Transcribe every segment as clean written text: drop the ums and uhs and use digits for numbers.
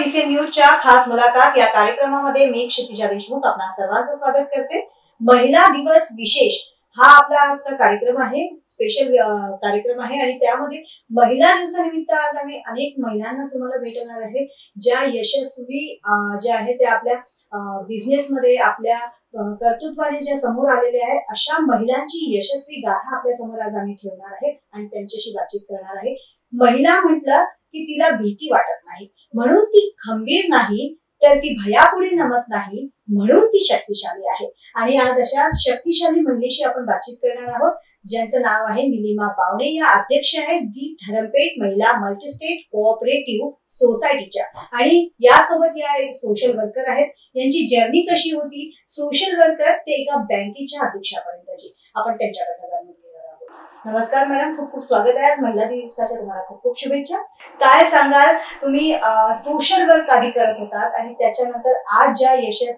VCN न्यूजच्या खास मुलाखत या कार्यक्रमामध्ये मी क्षितिजा देशमुख आपणा सर्वांचं स्वागत करते। महिला दिवस विशेष हा आपला आजचा कार्यक्रम आहे, स्पेशल कार्यक्रम आहे आणि त्यामध्ये महिला दिवसानिमित्त आज आम्ही अनेक महिलांना तुम्हाला भेटणार आहे, ज्या यशस्वी ज्या आहेत त्या आपल्या बिझनेस मध्ये आपल्या कर्तृत्वाने ज्या समोर आलेल्या आहे अशा महिलांची यशस्वी गाथा आपल्या समोर आज आम्ही ठेवणार आहे आणि त्यांच्याशी बातचीत करणार आहे। महिला म्हटलं की तिला भीती वाटत नाही, म्हणून ती खंबीर नाही तर ती भयापुढे नमत नाही, म्हणून ती शक्तिशाली आहे। आणि आज अशा शक्तिशाली महिलेशी आपण बातचीत करणार आहोत, ज्यांचं नाव आहे निलिमा बावणे। या अध्यक्ष आहेत दी धरमपेठ महिला मल्टीस्टेट कोऑपरेटिव्ह सोसायटीच्या आणि यासोबत या एक सोशल वर्कर आहेत। यांची जर्नी कशी होती सोशल वर्कर ते एका बँकेच्या अध्यक्षापर्यंतची, आपण त्यांच्याकडे जाणून घेणार आहोत। नमस्कार मॅडम, खूप खूप स्वागत आहे। आज महिला दिवसाच्या तुम्हाला खूप खूप शुभेच्छा। काय सांगाल, तुम्ही सोशल वर्क आधी करत होतात आणि त्याच्यानंतर आज ज्या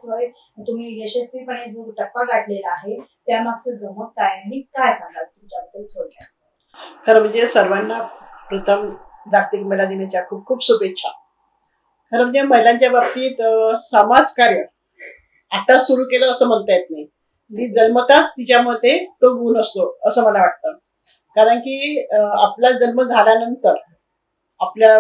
तुम्ही यशस्वीपणे जो टप्पा गाठलेला आहे त्यामागचं गमक काय आणि काय सांगाल तुमच्याबद्दल थोडक्यात? खरं म्हणजे सर्वांना प्रथम जागतिक महिला दिनाच्या खूप खूप शुभेच्छा। खरं म्हणजे महिलांच्या बाबतीत समाजकार्य आता सुरू केलं असं म्हणता येत नाही, ती जन्मताच तिच्यामध्ये तो गुण असतो असं मला वाटतं। कारण की आपला जन्म झाल्यानंतर आपल्या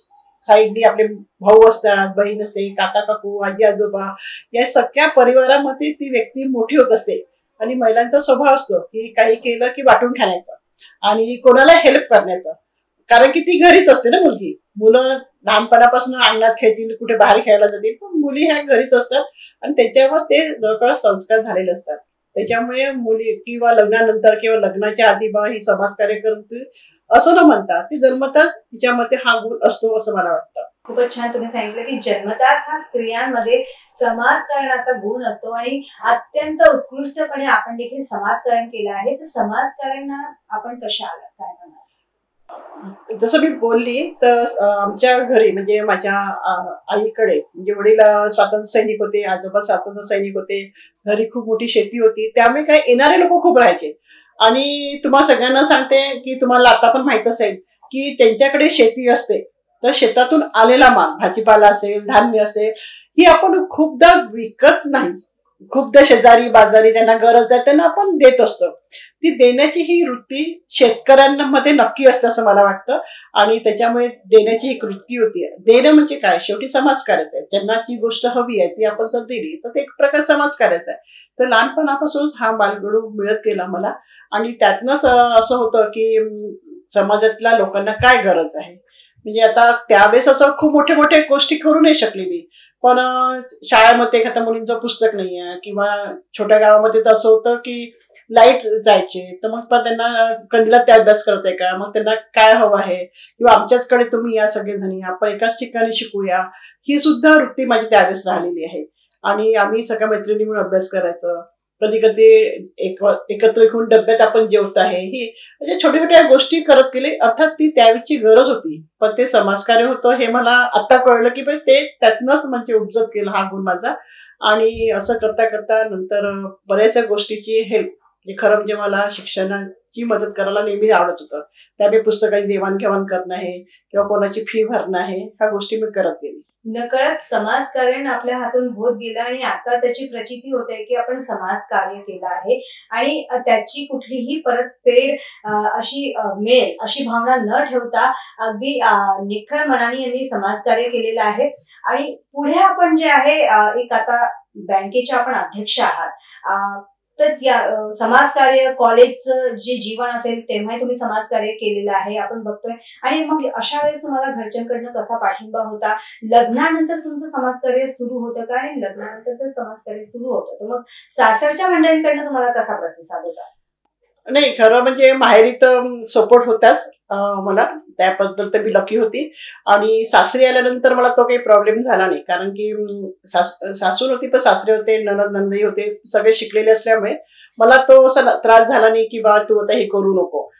साईडनी आपले भाऊ असतात, बहीण असते, काका काकू, आजी आजोबा या सगळ्या परिवारामध्ये ती व्यक्ती मोठी होत असते आणि महिलांचा स्वभाव असतो की काही केलं की वाटून खाण्याचं आणि कोणाला हेल्प करण्याचं। कारण की ती घरीच असते ना मुलगी, मुलं लहानपणापासून अंगणात खेळतील, कुठे बाहेर खेळायला जातील, पण मुली ह्या घरीच असतात आणि त्याच्यावर ते जवळपास संस्कार झालेले असतात। त्याच्यामुळे मुली किंवा लग्नानंतर किंवा लग्नाच्या आधी बा ही समाजकार्य करते असं न म्हणता ती जन्मताच तिच्यामध्ये हा गुण असतो असं मला वाटतं। खूपच छान तुम्ही सांगितलं की जन्मताच हा स्त्रियांमध्ये समाजकारणाचा गुण असतो आणि अत्यंत उत्कृष्टपणे आपण देखील समाजकारण केलं आहे। तर समाजकारण आपण कशा आलात काय सांगाल? जसं मी बोलली तर आमच्या घरी म्हणजे माझ्या आईकडे म्हणजे वडील स्वातंत्र्य सैनिक होते, आजोबा स्वातंत्र्य सैनिक होते, घरी खूप मोठी शेती होती, त्यामुळे काय येणारे लोक खूप राहायचे। आणि तुम्हाला सगळ्यांना सांगते की तुम्हाला आता पण माहित असेल की त्यांच्याकडे शेती असते तर शेतातून आलेला माल भाजीपाला असेल, धान्य असेल, ही आपण खूपदा विकत नाही, खूपदा शेजारी बाजारी ज्यांना गरज आहे त्यांना आपण देत असतो। ती देण्याची ही वृत्ती शेतकऱ्यांमध्ये नक्की असते असं मला वाटतं आणि त्याच्यामुळे देण्याची एक वृत्ती होती। देणं म्हणजे काय, शेवटी समाजकार्यच आहे। ज्यांना जी गोष्ट हवी आहे ती आपण जर दिली तर ते एक प्रकार समाजकार्यच आहे। तर लहानपणापासून हा बालगडू मिळत गेला मला आणि त्यातनंच असं होतं की समाजातल्या लोकांना काय गरज आहे। म्हणजे आता त्यावेळेस असं खूप मोठे मोठे गोष्टी करू नाही शकले मी, पण शाळेमध्ये एखाद्या मुलींचं पुस्तक नाही आहे किंवा छोट्या गावामध्ये तर असं होतं की लाईट जायचे तर मग पण त्यांना कंदिलात ते अभ्यास करते का, मग त्यांना काय हवं आहे किंवा आमच्याचकडे तुम्ही या सगळेजणी आपण एकाच ठिकाणी शिकूया, ही सुद्धा वृत्ती माझी त्यावेळेस राहिलेली आहे। आणि आम्ही सगळ्या मैत्रिणी मिळून अभ्यास करायचं, कधी कधी एकत्र घेऊन डब्यात आपण जेवत आहे, ही म्हणजे छोट्या छोट्या गोष्टी करत गेले। अर्थात ती त्यावेळची गरज होती, पण ते समाजकार्य होतं हे मला आता कळलं की ते त्यातनंच म्हणजे उपजत केलं हा गुण माझा। आणि असं करता करता नंतर बऱ्याचशा गोष्टीची हेल्प खरं म्हणजे मला शिक्षणाची मदत करायला नेहमी आवडत होतं। त्यामुळे पुस्तकाची देवाणघेवाण करणं आहे किंवा कोणाची फी भरणं आहे, ह्या गोष्टी मी करत गेली। नकळत समाजकारण आपल्या हातून होत गेलं आणि आता त्याची प्रचिती होते की आपण समाजकार्य केलं आहे आणि त्याची कुठलीही परतफेड अशी मिळेल अशी भावना न ठेवता अगदी निखळ मनाने यांनी समाजकार्य केलेलं आहे। आणि पुढे आपण जे आहे एक आता बँकेच्या आपण अध्यक्ष आहात, तर या समाजकार्य कॉलेजचं जे जीवन असेल तेव्हाही तुम्ही समाजकार्य केलेलं आहे आपण बघतोय। आणि मग अशा वेळेस तुम्हाला घरच्यांकडनं कसा पाठिंबा होता? लग्नानंतर तुमचं समाजकार्य सुरू होतं का? आणि लग्नानंतरचं समाजकार्य सुरू होतं तर मग सासरच्या मंडळींकडनं तुम्हाला कसा प्रतिसाद होता? नाही, खरं म्हणजे माहेरी तर सपोर्ट होताच मला, त्याबद्दल तर मी लकी होती। आणि सासरी आल्यानंतर मला तो काही प्रॉब्लेम झाला नाही, कारण की सासून होती पण सासरे होते, नणंद नंदई होते, सगळे शिकलेले असल्यामुळे मला तो असा त्रास झाला नाही की बा तू आता हे करू नको।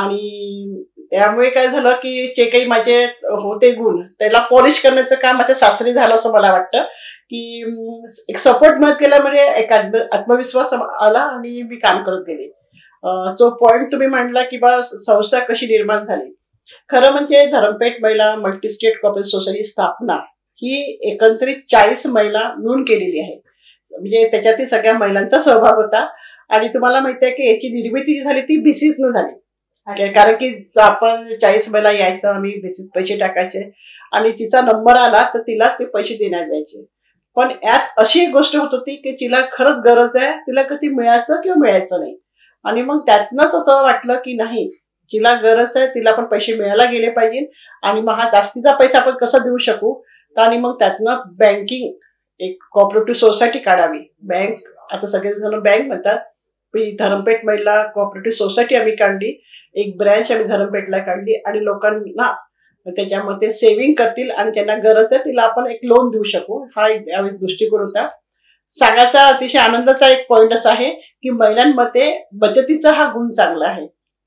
आणि त्यामुळे काय झालं की जे काही माझे होते गुण त्याला पॉलिश करण्याचं काम माझ्या सासरी झालं असं मला वाटतं की एक सपोर्ट मिळत गेला, म्हणजे एक आत्मविश्वास आला आणि मी काम करत गेले। जो पॉइंट तुम्ही म्हणला की बा संस्था कशी निर्माण झाली, खरं म्हणजे धरमपेठ महिला मल्टीस्टेट कोऑपरेटिव्ह सोसायटी स्थापना ही एकंदरीत 40 महिला मिळून केलेली आहे. म्हणजे त्याच्यातील सगळ्या महिलांचा सहभाग होता. आणि तुम्हाला माहिती आहे की याची निर्मिती जी झाली ती बीसीतनं झाली. कारण की आपण 40 महिला यायचं, आम्ही बीसीत पैसे टाकायचे आणि तिचा नंबर आला तर तिला ते पैसे देण्यात जायचे. पण यात अशी एक गोष्ट होत होती की तिला खरंच गरज आहे, तिला कधी मिळायचं किंवा मिळायचं नाही. आणि मग त्यातनंच असं वाटलं की नाही, तिला गरज आहे, तिला पण पैसे मिळायला गेले पाहिजे. आणि मग हा जास्तीचा पैसा आपण कसा देऊ शकू. आणि मग त्यातनं बँकिंग एक कोऑपरेटिव्ह सोसायटी काढावी. बँक आता सगळेजण बँक म्हणतात, धरमपेठ महिला कोऑपरेटिव्ह सोसायटी आम्ही काढली. एक ब्रँच आम्ही धरमपेठला काढली आणि लोकांना त्याच्यामध्ये सेव्हिंग करतील आणि त्यांना गरज आहे तिला आपण एक लोन देऊ शकू. हा यावेळी दृष्टिकोन होता. सांगायचा अतिशय आनंदाचा एक पॉइंट असा आहे की महिलांमध्ये बचतीचा हा गुण चांगला आहे.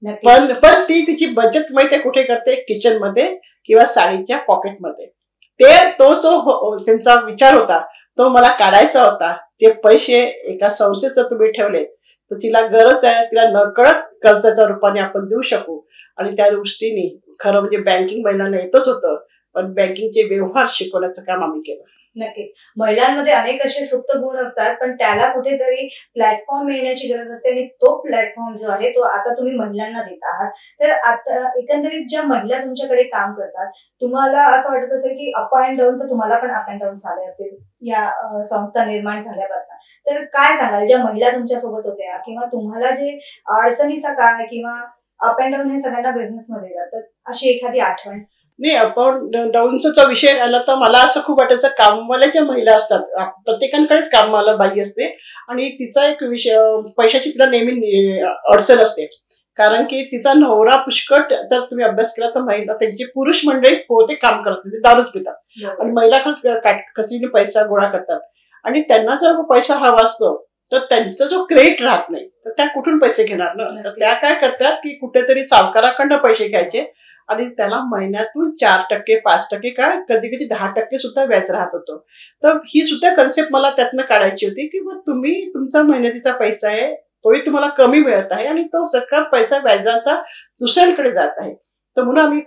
पण ती तिची बचत माहिती कुठे करते, किचन मध्ये किंवा साडीच्या पॉकेटमध्ये. तो जो त्यांचा विचार होता तो मला काढायचा होता. ते पैसे एका संस्थेचं तुम्ही ठेवले तर तिला गरज आहे, तिला नकळत कर्जाच्या रूपाने आपण देऊ शकू. आणि त्या दृष्टीने खरं म्हणजे बँकिंग महिलांना येतच होतं, पण बँकिंगचे व्यवहार शिकवण्याचं काम आम्ही केलं. नक्कीच. महिलांमध्ये अनेक असे सुप्त गुण असतात, पण त्याला कुठेतरी प्लॅटफॉर्म मिळण्याची गरज असते आणि तो प्लॅटफॉर्म जो आहे तो आता तुम्ही महिलांना देत आहात. तर आता एकंदरीत ज्या महिला तुमच्याकडे काम करतात, तुम्हाला असं वाटत असेल की अप अँड डाऊन, तर तुम्हाला पण अप अँड डाऊन झाले असतील या संस्था निर्माण झाल्यापासून. तर काय सांगाल, ज्या महिला तुमच्या सोबत होत्या किंवा तुम्हाला जे अडचणीचा काळ किंवा अप अँड डाऊन हे सगळ्यांना बिझनेस मध्ये जातात, अशी एखादी आठवण? नाही, आपण डाऊनचा विषय आला तर मला असं खूप वाटायचं, कामवाल्या ज्या महिला असतात प्रत्येकांकडेच कामवाला बाई असते आणि तिचा एक विषय पैशाची तिला नेहमी अडचण असते. कारण की तिचा नवरा पुष्कळ, जर तुम्ही अभ्यास केला तर महिला त्यांची पुरुष मंडळी पोहते काम करत नाही, दारूच पितात आणि महिला कशीने पैसा गोळा करतात. आणि त्यांना जर पैसा हवा असतो तर त्यांचा जो क्रेडिट राहत नाही तर त्या कुठून पैसे घेणार ना. तर त्या काय करतात की कुठेतरी सावकाराकडनं पैसे घ्यायचे आणि त्याला महिन्यातून 4%, 5%, काय कधी कधी 10% सुद्धा व्याज राहत होतं. तर ही सुद्धा कन्सेप्ट मला त्यातनं काढायची होती की मग तुम्ही तुमचा मेहनतीचा पैसा आहे तोही तुम्हाला कमी मिळत आहे आणि तो सगळा पैसा व्याजाचा दुसऱ्यांकडे जात आहे. तर म्हणून आम्ही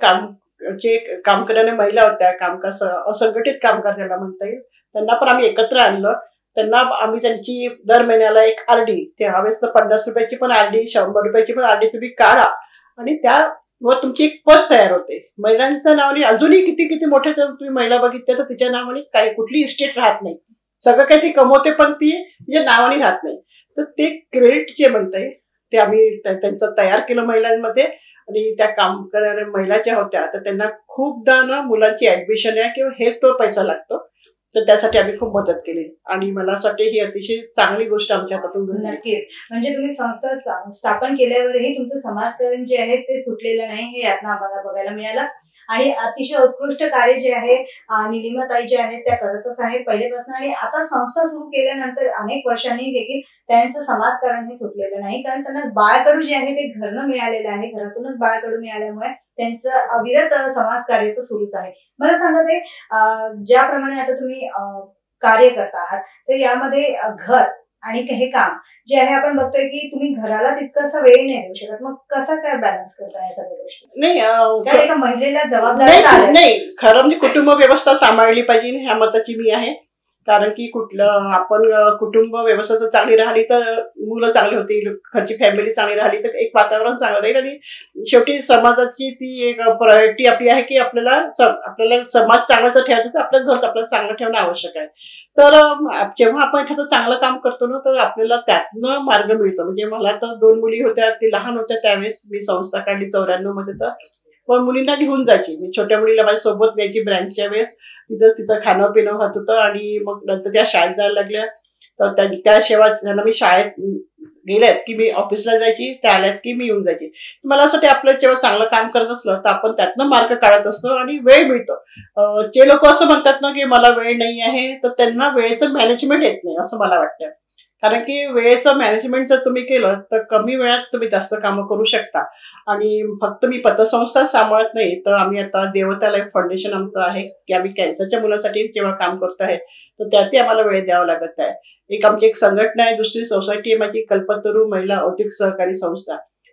काम करणाऱ्या महिला होत्या, कामकाज असंघटित कामगार त्याला म्हणता येईल, त्यांना पण आम्ही एकत्र आणलं. त्यांना आम्ही त्यांची दर महिन्याला एक आरडी, त्यावेळेस तर 50 रुपयाची पण आरडी, 100 रुपयाची पण आरडी तुम्ही काढा आणि त्या व तुमची एक पद तयार होते. महिलांच्या नावाने अजूनही किती किती मोठे जर तुम्ही महिला बघितल्या तर तिच्या नावाने काही कुठली इस्टेट राहत नाही, सगळं काही ती कमवते पण ती तिच्या नावाने राहत नाही. तर ते क्रेडिट जे म्हणताय ते आम्ही त्यांचं तयार केलं महिलांमध्ये. आणि त्या काम करणाऱ्या महिला ज्या होत्या तर त्यांना खूपदा ना मुलांची ऍडमिशन आहे किंवा हेल्थवर पैसा लागतो, तर त्यासाठी आम्ही खूप मदत केली आणि मला असं वाटतं ही अतिशय चांगली गोष्ट आमच्या हातातून घडली. नक्कीच. म्हणजे तुम्ही संस्था स्थापन केल्यावरही तुमचं समाजकारण जे आहे ते सुटलेलं नाही, हे यातनं आम्हाला बघायला मिळालं. आणि अतिशय उत्कृष्ट कार्य जे आहे निलिमाताई जे आहेत त्या करतच आहेत पहिल्यापासून. आणि आता संस्था सुरू केल्यानंतर अनेक वर्षांनी देखील त्यांचं समाजकारण हे सुटलेलं नाही, कारण त्यांना बाळकडू जे आहे ते घरनं मिळालेलं आहे, घरातूनच बाळकडू मिळाल्यामुळे त्यांचं अविरत समाजकार्य तर सुरूच आहे. मला सांगा ते ज्याप्रमाणे आता तुम्ही कार्य करता आहात तर यामध्ये घर आणि हे काम जे आहे आपण बघतोय की तुम्ही घराला तितकासा वेळ नाही देऊ शकत, मग कसा काय बॅलन्स करता या सगळ्या गोष्टी? नाही, एका महिलेला जबाबदारी नाही, खरं म्हणजे कुटुंब व्यवस्था सांभाळली पाहिजे ह्या मताची मी आहे. कारण की कुठलं आपण कुटुंब व्यवस्था जर चांगली राहिली तर मुलं चांगली होतील, घरची फॅमिली चांगली राहिली तर एक वातावरण चांगलं राहील. आणि शेवटी समाजाची ती एक प्रायोरिटी आपली आहे की आपल्याला समाज चांगला जर ठेवायचं तर आपलं घर आपल्याला चांगलं ठेवणं आवश्यक आहे. तर जेव्हा आपण एखादं चांगलं काम करतो ना तर आपल्याला त्यातनं मार्ग मिळतो. म्हणजे मला तर 2 मुली होत्या, ती लहान होत्या त्यावेळेस मी संस्था काढली 94 मध्ये. तर पण मुलींना घेऊन जायची मी, छोट्या मुलीला माझ्या सोबत न्यायची ब्रँचच्या वेळेस, तिचं खाणं पिणं होत होतं. आणि मग नंतर त्या शाळेत जायला लागल्या तर त्या शेवा त्यांना मी शाळेत गेल्यात की मी ऑफिसला जायची, त्या आल्यात की मी येऊन जायची. मला असं ते आपलं जेव्हा चांगलं काम करत असलं तर आपण त्यातनं मार्ग काढत असतो आणि वेळ मिळतो. जे लोक असं म्हणतात ना की मला वेळ नाही आहे तर त्यांना वेळेचं मॅनेजमेंट येत नाही असं मला वाटतं. कारण की वेळेचं मॅनेजमेंट जर तुम्ही केलं तर कमी वेळात तुम्ही जास्त कामं करू शकता. आणि फक्त मी पतसंस्था सांभाळत नाही, तर आम्ही आता देवता लाईफ फाउंडेशन आमचं आहे की आम्ही कॅन्सरच्या मुलांसाठी जेव्हा काम करतो आहे तर त्यातही आम्हाला वेळ द्यावा लागत आहे. आमची एक संघटना आहे, दुसरी सोसायटी आहे माझी कल्पतरू महिला औद्योगिक सहकारी संस्था.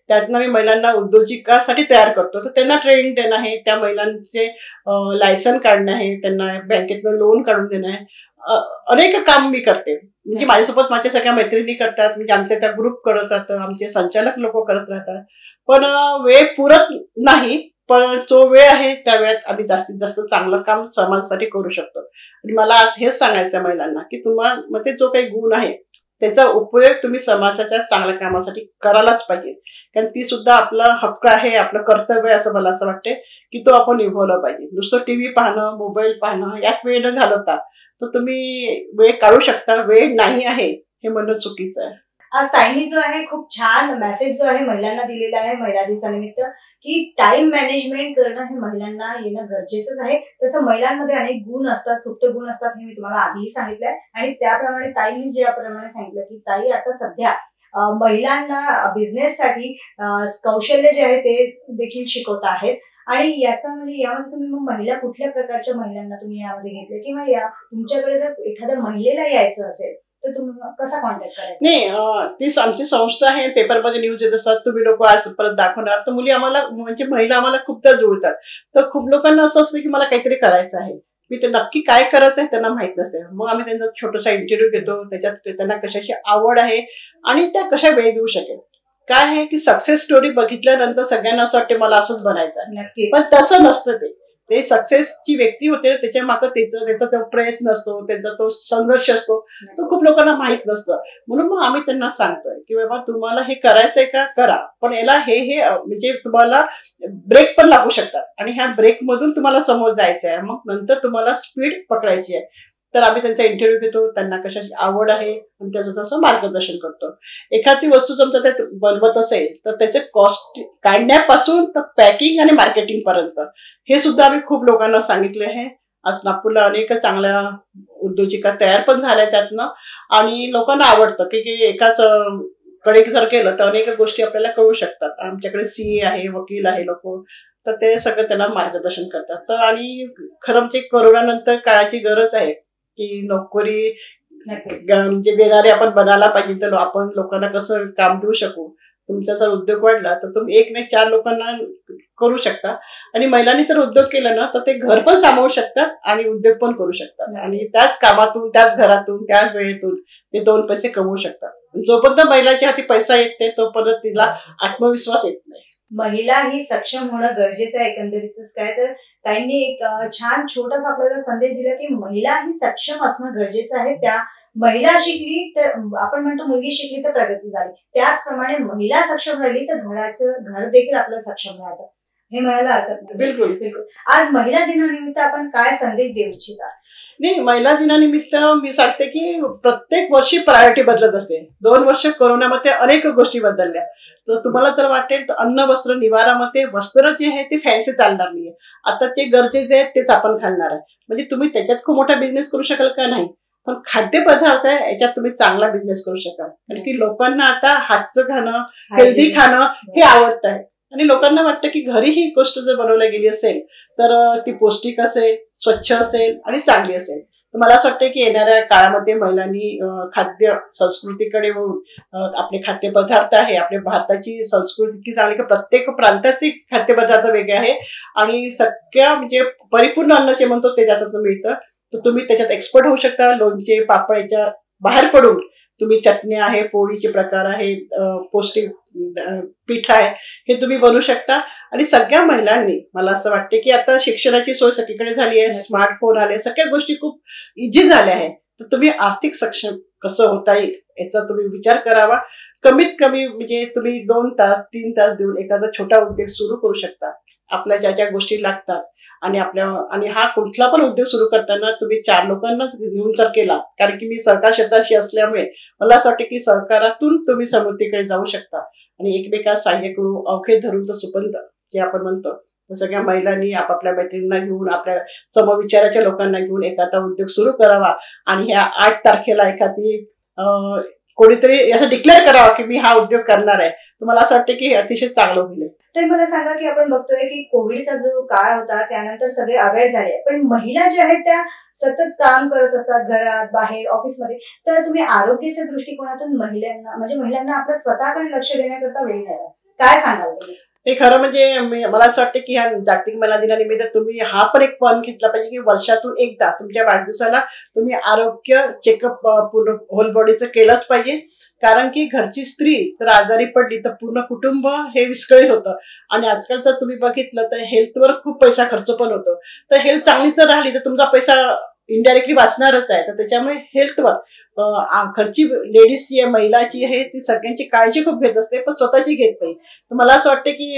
त्यातनं मी महिलांना उद्योजकासाठी तयार करतो. तर त्यांना ट्रेनिंग देणं आहे, त्या महिलांचे लायसन काढणं आहे, त्यांना बँकेतनं लोन काढून देणं आहे. अनेक काम मी करते. म्हणजे माझ्यासोबत माझ्या सगळ्या मैत्रिणी करतात, म्हणजे आमच्या त्या ग्रुप करत राहतं, आमचे संचालक लोक करत राहतात. पण वेळ पुरत नाही. पण जो वेळ आहे त्या वेळात आम्ही जास्तीत जास्त चांगलं काम समाजासाठी करू शकतो. आणि मला आज हेच सांगायचं आहे महिलांना की तुम्हाला जो काही गुण आहे त्याचा उपयोग तुम्ही समाजाच्या चांगल्या कामासाठी करायलाच पाहिजे. कारण ती सुद्धा आपला हक्क आहे, आपलं कर्तव्य आहे असं मला असं वाटते की तो आपण निभवला पाहिजे. नुसतं टीव्ही पाहणं, मोबाईल पाहणं यात वेळ न घालवता तर तुम्ही वेळ काढू शकता. वेळ नाही आहे हे म्हणणं चुकीचं आहे. आज ताईंनी जो आहे खूप छान मेसेज जो आहे महिलांना दिलेला आहे महिला दिवसानिमित्त, की टाइम मॅनेजमेंट करणं हे महिलांना येणं गरजेचंच आहे. तसं महिलांमध्ये अनेक गुण असतात, सुप्त गुण असतात, हे मी तुम्हाला आधीही सांगितलंय. आणि त्याप्रमाणे ताईंनी ज्याप्रमाणे सांगितलं की ताई आता सध्या महिलांना बिझनेससाठी कौशल्य जे आहे ते देखील शिकवत आहेत. आणि याचा म्हणजे यामध्ये तुम्ही मग महिला कुठल्या प्रकारच्या महिलांना तुम्ही यामध्ये घेतले, किंवा या तुमच्याकडे जर एखाद्या महिलेला यायचं असेल तर तुम्ही कसा कॉन्टॅक्ट करायचा? नाही, ती आमची संस्था आहे, पेपरमध्ये न्यूज येत असतात, तुम्ही लोक आज परत दाखवणार. तर मुली आम्हाला म्हणजे महिला आम्हाला खूपदा जुळतात. तर खूप लोकांना असं असतं की मला काहीतरी करायचं आहे, मी ते नक्की काय करायचं आहे त्यांना माहित नसते. मग आम्ही त्यांचा छोटासा इंटरव्ह्यू घेतो, त्याच्यात त्यांना कशाची आवड आहे आणि त्या कशा वेळ देऊ शकेल. काय आहे की सक्सेस स्टोरी बघितल्यानंतर सगळ्यांना असं वाटते मला असंच बनायचं आहे, नक्की. पण तसं नसतं. ते सक्सेसची व्यक्ती होते त्याच्या मागे त्याचा तो प्रयत्न असतो, त्यांचा तो संघर्ष असतो, तो खूप लोकांना माहित नसतं. म्हणून मग आम्ही त्यांना सांगतोय की बाबा तुम्हाला हे करायचंय का करा, पण याला हे म्हणजे तुम्हाला ब्रेक पण लागू शकतात आणि ह्या ब्रेक मधून तुम्हाला समोर जायचं आहे, मग नंतर तुम्हाला स्पीड पकडायची आहे. तर आम्ही त्यांचा इंटरव्ह्यू घेतो, त्यांना कशाची आवड आहे आणि त्याचं तसं मार्गदर्शन करतो. एखादी वस्तू जर ते बनवत असेल तर त्याचे कॉस्ट काढण्यापासून तर पॅकिंग आणि मार्केटिंग पर्यंत हे सुद्धा आम्ही खूप लोकांना सांगितले आहे. आज नागपूरला अनेक चांगल्या उद्योजिका तयार पण झाल्या त्यातनं. आणि लोकांना आवडतं की एकाच कडे जर केलं तर अनेक गोष्टी आपल्याला कळू शकतात. आमच्याकडे सीए आहे, वकील आहे लोक, तर ते सगळं त्यांना मार्गदर्शन करतात. तर आणि खरं म्हणजे कोरोनानंतर काळाची गरज आहे की नोकरी म्हणजे देणारे आपण बनायला पाहिजे. तर आपण लोकांना कसं काम देऊ शकू. तुमचा जर उद्योग वाढला तर तुम्ही 1 नाही 4 लोकांना करू शकता. आणि महिलांनी जर उद्योग केला ना तर ते घर पण सांभाळू शकतात आणि उद्योग पण करू शकतात. आणि त्याच कामातून, त्याच घरातून, त्याच वेळेतून ते 2 पैसे कमवू शकतात. जोपर्यंत महिलाच्या हाती पैसा येत नाही तोपर्यंत तिला आत्मविश्वास येत नाही. महिला ही सक्षम होणं गरजेचं आहे एकंदरीतच. काय तर त्यांनी एक छान छोटासा आपल्याला संदेश दिला की महिला ही सक्षम असणं गरजेचं आहे. त्या महिला शिकली तर आपण म्हणतो मुलगी शिकली तर प्रगती झाली, त्याचप्रमाणे महिला सक्षम राहिली तर घर देखील आपलं सक्षम राहतं, हे म्हणायला हरकत नाही. बिलकुल बिलकुल. आज महिला दिनानिमित्त आपण काय संदेश देऊ इच्छिता? नाही, महिला दिनानिमित्त मी सांगते की प्रत्येक वर्षी प्रायोरिटी बदलत असते. 2 वर्ष कोरोनामध्ये अनेक गोष्टी बदलल्या. तर तुम्हाला जर वाटेल तर अन्न वस्त्र निवारामध्ये वस्त्र जे आहे ते फॅन्सी चालणार नाहीये. आता जे गरजेचे आहेत तेच आपण घालणार आहे. म्हणजे तुम्ही त्याच्यात खूप मोठा बिझनेस करू शकाल का नाही, पण खाद्यपदार्थ आहे याच्यात तुम्ही चांगला बिझनेस करू शकाल. कारण की लोकांना आता हातचं खाणं, हेल्दी खाणं हे आवडत आहे. आणि लोकांना वाटतं की घरी ही गोष्ट जर बनवली गेली असेल तर ती पौष्टिक असेल, स्वच्छ असेल आणि चांगली असेल. तर मला असं वाटतं की येणाऱ्या काळामध्ये महिलांनी खाद्य संस्कृतीकडे वळून आपले खाद्यपदार्थ आहे, आपल्या भारताची संस्कृती इतकी चांगली की प्रत्येक प्रांताचे खाद्यपदार्थ वेगळे आहे आणि सगळ्या म्हणजे परिपूर्ण अन्न जे म्हणतो ते त्याच्यातून मिळतं. तर तुम्ही त्याच्यात एक्सपर्ट होऊ शकता. लोणचे, पापडच्या बाहेर पडून तुम्ही चटणी आहे, पोळीचे प्रकार आहे, पौष्टिक पीठ आहे, हे तुम्ही बनवू शकता. आणि सगळ्या महिलांनी मला असं वाटते की आता शिक्षणाची सोय सगळीकडे झाली आहे, स्मार्टफोन आले, सगळ्या गोष्टी खूप इझी झाल्या आहेत. तर तुम्ही आर्थिक सक्षम कसं होता येईल याचा तुम्ही विचार करावा. कमीत कमी म्हणजे तुम्ही 2 तास 3 तास देऊन एखादा छोटा उद्योग सुरू करू शकता. आपल्या ज्या ज्या गोष्टी लागतात आणि हा कुठला पण उद्योग सुरू करताना तुम्ही 4 लोकांनाच घेऊन जर केला, कारण की मी सहकार क्षेत्राशी असल्यामुळे मला असं वाटतं की सहकारातून तुम्ही समृद्धीकडे जाऊ शकता. आणि एकमेकांना सहाय्य करू, अवघे धरून तर सुपंथ जे आपण म्हणतो, तर सगळ्या महिलांनी आपापल्या मैत्रिणींना घेऊन, आपल्या समविचाराच्या लोकांना घेऊन एखादा उद्योग सुरू करावा. आणि ह्या 8 तारखेला एखादी कोणीतरी असं डिक्लेअर करावा की मी हा उद्योग करणार आहे. तर मला असं वाटतं की हे अतिशय चांगलं होईल. तर मला सांगा की आपण बघतोय की कोविडचा जो काळ होता त्यानंतर सगळे अवेअर झाले, पण महिला ज्या आहेत त्या सतत काम करत असतात, घरात, बाहेर, ऑफिसमध्ये. तर तुम्ही आरोग्याच्या दृष्टिकोनातून महिलांना आपल्या स्वतःकडे लक्ष देण्याकरता वेळ द्यावा, काय सांगाल तुम्ही? हे खरं म्हणजे मला असं वाटतं की ह्या जागतिक महिला दिनानिमित्त तुम्ही हा पण एक पण घेतला पाहिजे की वर्षातून एकदा तुमच्या वाढदिवसाला तुम्ही आरोग्य चेकअप पूर्ण होल बॉडीचं केलंच पाहिजे. कारण की घरची स्त्री जर आजारी पडली तर पूर्ण कुटुंब हे विस्कळीत होतं. आणि आजकाल जर तुम्ही बघितलं तर हेल्थवर खूप पैसा खर्च पण होतो. तर हेल्थ चांगली जर राहिली तर तुमचा पैसा इनडायरेक्टली वाचणारच आहे. तर त्याच्यामुळे हेल्थवर घरची लेडीजची आहे, महिलाची आहे, ती सगळ्यांची काळजी खूप घेत असते, पण स्वतःची घेत नाही. तर मला असं वाटतं की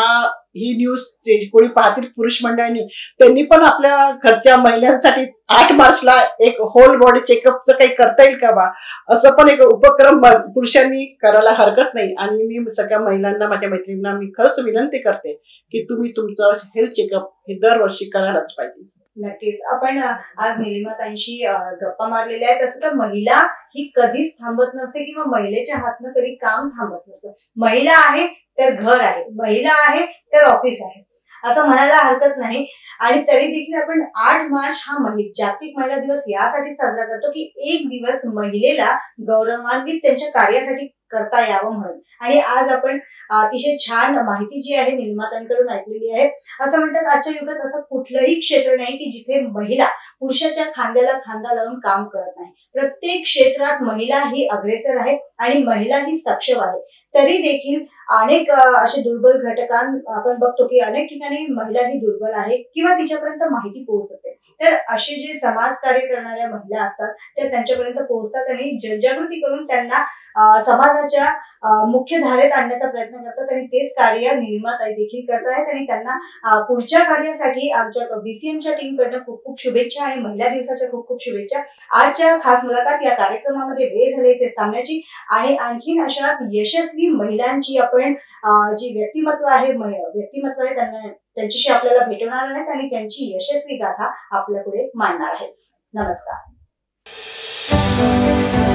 ही न्यूज कोणी पाहतील पुरुष मंडळांनी, त्यांनी पण आपल्या घरच्या महिलांसाठी 8 मार्चला एक होल बॉडी चेकअपचं काही करता येईल का बा, असं पण एक उपक्रम पुरुषांनी करायला हरकत नाही. आणि मी सगळ्या महिलांना, माझ्या मैत्रिणींना मी खरंच विनंती करते की तुम्ही तुमचं हेल्थ चेकअप हे दरवर्षी करायलाच पाहिजे. नक्कीच. आपण आज निलिमाताईंशी गप्पा मारलेल्या आहेत. तसं तर महिला ही कधीच थांबत नसते किंवा महिलेच्या हातनं कधी काम थांबत नसतं. महिला आहे तर घर आहे, महिला आहे तर ऑफिस आहे, असं म्हणायला हरकत नाही. आणि तरी देखील आपण 8 मार्च हा जागतिक महिला दिवस यासाठी साजरा करतो की एक दिवस महिलेला गौरवान्वित त्यांच्या कार्यासाठी करता यावं म्हणून. आणि आज आपण अतिशय छान माहिती जी आहे निलिमाताईंकडून ऐकलेली आहे. असं म्हणतात आजच्या युगात असं कुठलंही क्षेत्र नाही की जिथे महिला पुरुषाच्या खांद्याला खांदा लावून काम करत नाही. प्रत्येक क्षेत्रात महिला ही अग्रेसर आहे आणि महिला ही सक्षम आहे. तरी देखील अनेक असे दुर्बल घटकां आपण बघतो की अनेक ठिकाणी महिला ही दुर्बल आहे किंवा तिच्यापर्यंत माहिती पोहोचते. तर असे जे समाज कार्य करणाऱ्या महिला असतात त्या त्यांच्यापर्यंत पोहोचतात आणि जनजागृती करून त्यांना समाजाच्या मुख्य धारेत आणण्याचा प्रयत्न करतात. आणि तेच कार्य निलिमाताई देखील करत आहेत. आणि त्यांना पुढच्या कार्यासाठी आमच्या बीसीएमच्या टीम कडनं खूप खूप शुभेच्छा आणि महिला दिवसाच्या खूप खूप शुभेच्छा. आजच्या खास मुलाखत या कार्यक्रमामध्ये वेळ झाले ते सांगण्याची आणि आणखीन अशाच यशस्वी महिलांची आपण जी व्यक्तिमत्व आहे त्यांना त्यांच्याशी आपल्याला भेटवणार आहेत आणि त्यांची यशस्वी गाथा आपल्या पुढे मांडणार आहेत. नमस्कार.